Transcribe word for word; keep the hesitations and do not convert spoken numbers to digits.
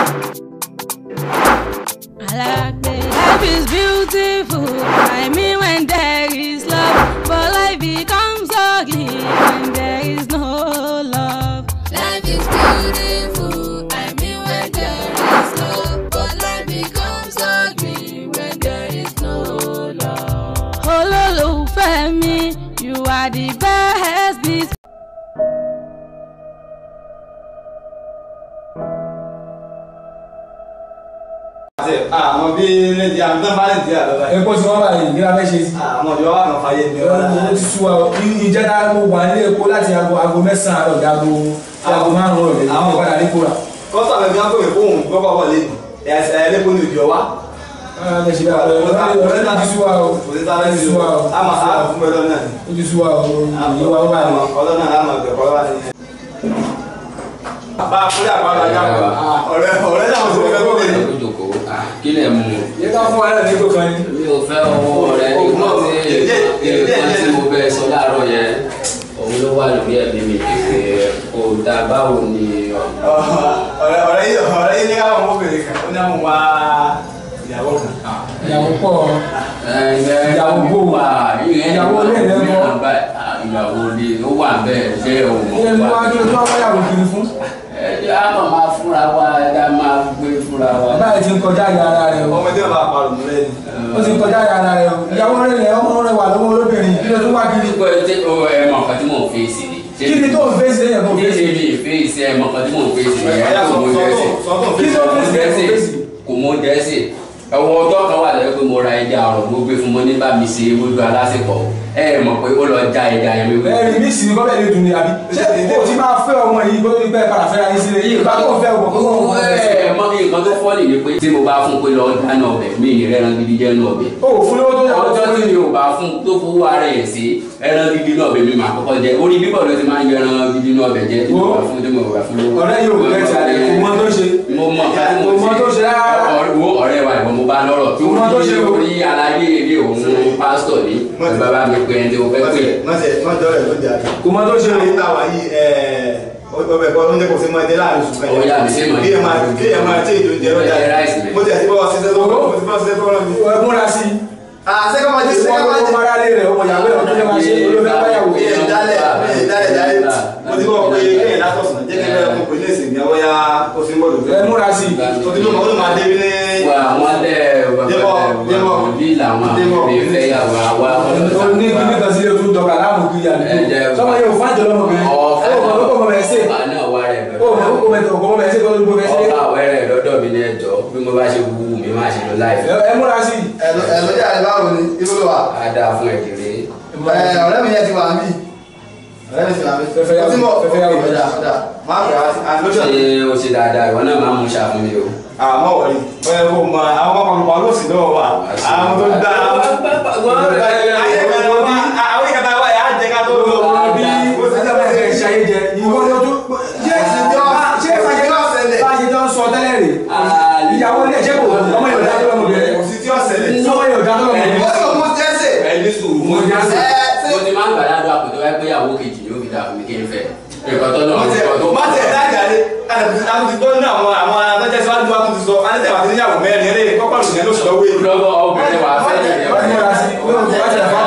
Life is beautiful, I mean when there is love, but life becomes ugly when there is no love. Life is beautiful, I mean when there is love, but life becomes ugly when there is no love. Olólùfẹ́, you are the best. This àwọn bí lẹ́dí àwọn tó ń bá lẹ́dí àlọ́lá. Epo tí wọ́n bá yìí ní abẹ́ ṣe sí. Àwọn ọ̀dọ́ wa kan fàyè ní ọ̀la. Ó ti sú wa ìjẹta mo wà nílé epo láti aago aago mẹ́sàn-án àrọ̀ aago aago márùn-ún rẹ̀ àwọn ìpadà ní kóra. Kọ́sà mi gbọ́n pé mi fóun gbọ́kọ̀ bọ̀ lẹ́nu. Ẹ̀ẹ́dẹ́gbọ́n ní òjò wa. Ẹ ṣe dáa ọ̀rẹ́ náà ti sú wa o. Kò sí sáré sí wa o. Àmọ̀ àmọ̀ fún ẹlọ́ náà ni. Ó ti sú wa o. Ìwà ó bá mi. Ọlọ́ náà láàmọ̀ ẹ̀gbẹ̀ kọ́ wá sí. Bá a fúlẹ̀ àpárá yá ọ̀rẹ́ ọ̀rẹ́ náà ti wọ́n fẹ́ kó lè. Kí lè mú? Yẹ ká fún ara ní kókan ní. Mi ò fẹ́ ọwọ́ rẹ nígbà tí nǹkan tí mo bẹ sọ láàárọ̀ yẹn òun ló wà lórí ẹ̀mí mi pé kò dá báwo ni. Ọ̀rẹ́ ọ̀rẹ́ yìí ọ̀rẹ́ yìí ní káwọn ọmọbìnrin kan ó ní àwọn wá ìyàwó kan. Ìyàwó pọ̀. Ìyàwó bò wá. Ìyàwó lẹ́ẹ̀lẹ́ mọ́. Ìyàwó ni ó wà bẹ́ẹ̀ ṣé òun mọ̀ wá. Ìyẹn ló wá kí ló tó wá yàwó kiri fún. Ẹ á mọ̀ máa fúnra wa ẹ máa gbé fúnra wa. Báyìí ti ń kọjá ìyá ara rẹ̀ o. Ọmọdé ọba àpàrọ̀ mú lẹ́nu. Ó ti ń kọjá ìyá ara rẹ̀ o. Ìyàwó rẹ̀ lẹ̀ ọmọ rẹ̀ wà lọ́wọ́ olóbìnrin kí ló tó wá kiri. Ẹ mọ̀ nǹkan tí mò ń fèsì ni. Kí ni tó ń fèsì ẹ̀yẹ̀ tó ń fèsì? Kí ni fèsì ẹ mọ̀ nǹkan tí mò ń fèsì ni. Ẹ kò mọ jẹ́sì. Kí ló ń fèsì? Kò mọ jẹ́sì. Ẹ̀wọ̀n ọjọ́ kan wà lẹ́yìn pé mo ra ẹja ọ̀rọ̀ mo gbé fún mo ní bá mi ṣe ewédú alásèpọ̀. Ẹ mọ̀ pé ó lọ já ẹja yẹn wéwé. Bẹ́ẹ̀ni mí sì ni kọ́ bẹ́ẹ̀ lè dùn ní àbí. Ṣé o ti máa fẹ́ ọmọ yìí bó ti bẹ́ẹ̀ padà fẹ́ra yín sílẹ̀ yìí? Ìgbà tó fẹ́ ọmọ kó wọ́n mọ̀ ẹ́. Ẹ mọ̀ kí nǹkan tó fọ́ nìyí pé tí mo bá fún pé lọ dáná ọbẹ̀ mi ì rẹ́ran gidi jẹ́ nù ọbẹ̀. O ò fún lówó tó yà wọ́n. Ọjọ́ tí mi ò bá fún tó fowó ara ẹ̀ sí ẹran gidi náà ọbẹ̀ mi máa kọ́kọ́ jẹ. Orí bíbọ̀ ló ti máa ń yọ ẹran gidi náà ọbẹ̀ jẹ tí mo bá fún tí mo bá fún lówó. Ọ̀rẹ́ yóò bẹ̀rẹ̀ tí a lè kó mọ́ tó ṣe. Mo mọ̀ ká tí mo ṣe. Mo mọ́ tó ṣe rárá. Ọ̀rẹ́ wa ìwọ mo bá lọ́rọ̀ tí ó ní aláyé ilé òun pásítọ̀ ní bàbá mi pé ẹni tí o fẹ́ pè. Mọ̀jọ́ rẹ̀ ló jà. Kò mọ́ tó ṣe. Ní táwa yìí ọbẹ̀ kọ́ ló ń jẹ́ kó fi máa dé láàrin oṣù kan. Ọ̀ya mi ṣe mọ̀ ní. Kí ẹ máa tí èdè oúnjẹ lọ́jà. Mo ti ẹ̀ sí bọ́ ṣiṣẹ́ tó kọ́ mo ti bọ́ ṣiṣẹ́ tó rọ̀ mi. Ẹ múra sí i. Àṣẹ́kọ̀ máa jẹ́ sẹ́kọ̀ máa jẹ́. Ọmọ aráalé rẹ̀ ọmọ ìyàwó ẹ̀ ọdún máa ṣe olófẹ́ báyàwó. Ìyẹn dálẹ̀ dálẹ̀ dálẹ̀ mo ti bọ́ pé kéèyàn látọ̀sán jẹ́ kí ẹ fún pé ní ìsìn ìyàwó ya ó sì ń bọ̀ lójú. Ẹ múra sí i. O ti lóko ó máa dé ní. Wà wọ́n lẹ̀ bí làwọn àbí fẹ́ yà wá wá. O ní kíní kan sí ojú dọ̀gà láàmú kiri àdúgbò. Sọ́mọ yóò fún àjọ lọ́mọbìnrin. Ó mọ̀ lóko mọ̀ bẹ́ẹ̀ sè. Ó mọ̀ lóko mọ̀ bẹ́ẹ̀ sè kó lóko bẹ́ẹ̀ sè. Ọba àwẹ̀rẹ̀ lọ́dọ̀ mi ní ẹjọ́ bí mo bá ṣe wú mi má ṣe lọ láì fẹ́. Ẹ múra sí i. Ẹ lọ́jà ẹ báwo ni ibo ló wà? A dáa fún ẹ̀kẹ́rẹ́. Ọ̀rẹ́ mi yẹn ti wà mí. Ọ̀rẹ́ mi ti wà mí. Fẹ́fẹ́ yàwó fẹ́fẹ́ yàwó ọ̀dà ọ̀dà máa fẹ́ àlọ́jà. Ṣé o ṣe dáadáa ìwọ náà máa mú ṣàfún mi o. Àmọ́ wọ̀nyí bẹ́ẹ̀ kó mọ àwọn ọmọ ọmọ lọ́sìn náà wà. Àwọn tó dá àwọn ìkàtà wà yà á jẹ ká tó lọ. Bí o ti dábàá ẹ̀ ṣe ayé jẹ ìwọ lọ́dún. Ṣé báyìí jọ ń sọ tẹ́lẹ̀ rè? Ìyàwó ilé ẹ̀jẹ̀ kò ọmọ yóò dá lọ́mọ bẹ̀rẹ̀. Kò sí tí ó ṣẹlẹ̀. Ọmọ yóò dá lọ́mọ bẹ̀rẹ̀. Ó sọ mo jẹ́sẹ̀. Ẹni sùúrù mo jẹ́sẹ̀. Mo ti máa ń gbàdá àpò tó wáyé pé ìyàwó kejì yóò fi dà fún mi kí n fẹ́. Ìkọ̀tọ́ náà ti kọ̀ tó. Má tẹ̀ dájà lé. Àwọn ti gbọ́ ní àwọn àwọn adájọ́ síwájú wa tó ti sọ. Alẹ́ tẹ̀ wá ti níyàwó mẹ́rin eré kọ́kọ́ lùsùn yẹn ló sọ wé. Lọ́wọ́ obìnrin wà fẹ́